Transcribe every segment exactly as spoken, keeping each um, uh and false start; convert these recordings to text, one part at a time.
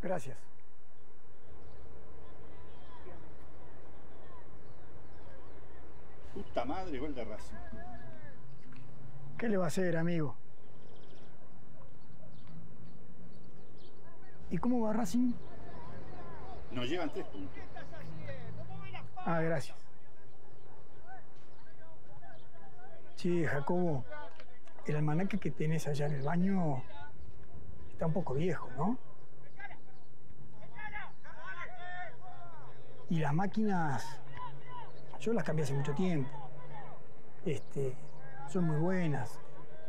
Gracias. Puta madre, gol de Racing. ¿Qué le va a hacer, amigo? ¿Y cómo va Racing? Nos llevan tres puntos. Ah, gracias. Che, Jacobo, el almanaque que tenés allá en el baño está un poco viejo, ¿no? Y las máquinas, yo las cambié hace mucho tiempo. Este, son muy buenas.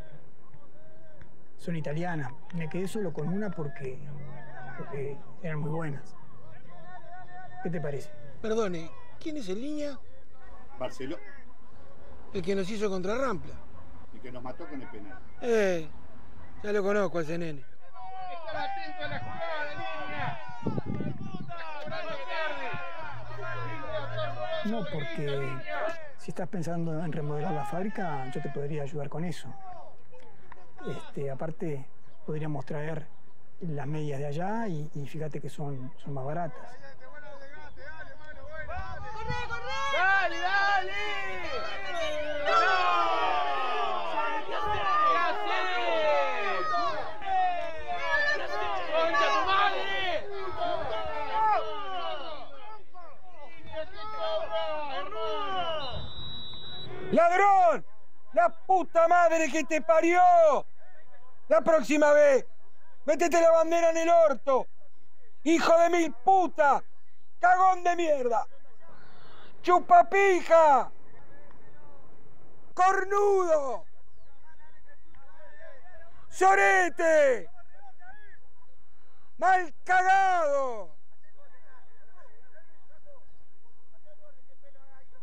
Son italianas. Me quedé solo con una porque, porque eran muy buenas. ¿Qué te parece? Perdone, ¿quién es el línea? Barceló, El que nos hizo contra Rampla. el que nos mató con el penal. Eh, ya lo conozco a ese nene. Estar atento a la jugada de línea. No, porque si estás pensando en remodelar la fábrica, yo te podría ayudar con eso. Este, aparte, podríamos traer las medias de allá y, y fíjate que son, son más baratas. ¡Corre, corre! ¡Dale, dale! ¡Ladrón! ¡La puta madre que te parió! La próxima vez, métete la bandera en el orto. ¡Hijo de mil puta! ¡Cagón de mierda! ¡Chupapija! ¡Cornudo! ¡Sorete! ¡Mal cagado!